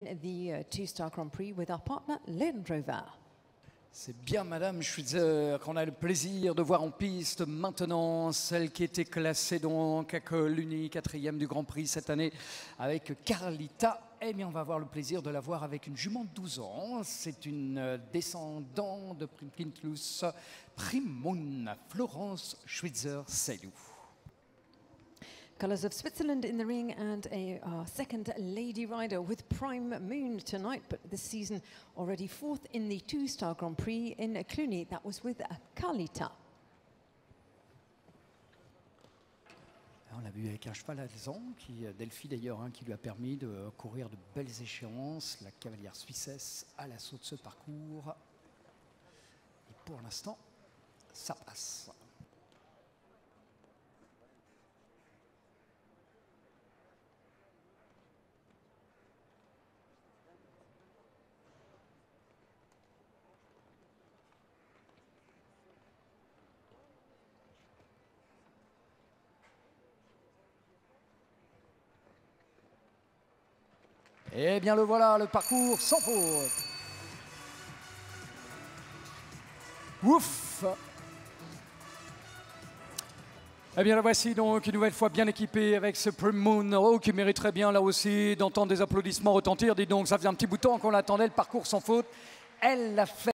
The two-star Grand Prix with our partner Land Rover. C'est bien Madame Schweitzer qu'on a le plaisir de voir en piste maintenant, celle qui était classée donc à Colligny, 4e du Grand Prix cette année avec Carlita. Eh bien on va avoir le plaisir de la voir avec une jument de 12 ans. C'est une descendante de Primkintlus, Primoun, Florence Schweitzer-Seydou. Colours of Switzerland in the ring and a second lady rider with Prime Moon tonight, but this season already fourth in the two-star Grand Prix in Cluny. That was with Carlita. On l'a vu avec un cheval alezan, Delphi d'ailleurs, qui lui a permis de courir de belles échéances. La cavalière suissesse à l'assaut de ce parcours. Et pour l'instant, ça passe. Eh bien le voilà, le parcours sans faute. Ouf! Eh bien la voici donc une nouvelle fois bien équipée avec ce Prime Moon qui mériterait bien là aussi d'entendre des applaudissements retentir. Dis donc, ça faisait un petit bout de temps qu'on l'attendait, le parcours sans faute. Elle l'a fait.